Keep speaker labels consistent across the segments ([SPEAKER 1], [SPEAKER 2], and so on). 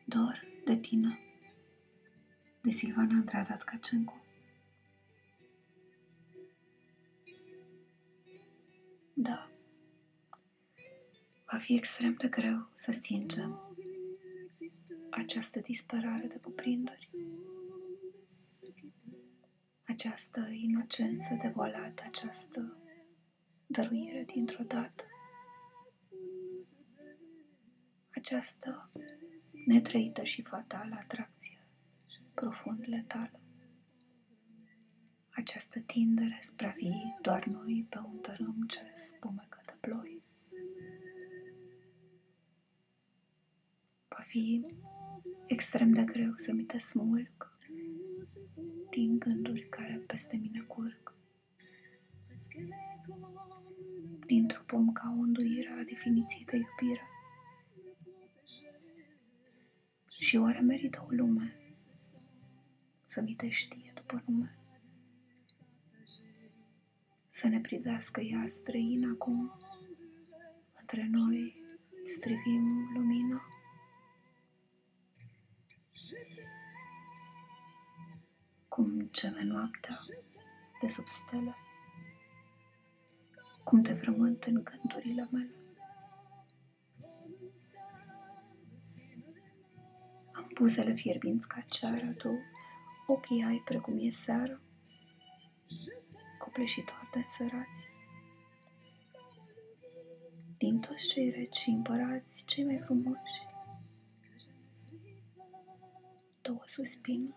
[SPEAKER 1] Dor de tine, de Silvana Andrada Tkacencu. Da, va fi extrem de greu să stingem această disperare de cuprinderi, această inocență devoalată, această dăruire dintr-o dată, această netrăită și fatală atracție profund letală, această tindere spre a fi doar noi pe un tărâm ce spumecă de ploi. Va fi extrem de greu să mi te smulg din gânduri care peste mine curg, dintr-o pom ca o înduire a definiției de iubire. Și oare merită o lume să mi te știe după nume? Să ne privească ea străină acum, între noi strivim lumina? Cum ceme noaptea de sub stele, cum te frământ în gândurile mele. Am buzele fierbinți ca ceară, tu ochii ai precum e seară, copleșitor de însărați. Din toți cei reci și împărați, cei mai frumoși, două suspină,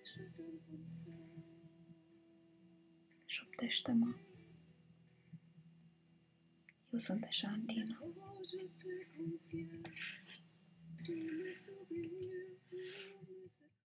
[SPEAKER 1] șoptește-mă, eu sunt deja în tine.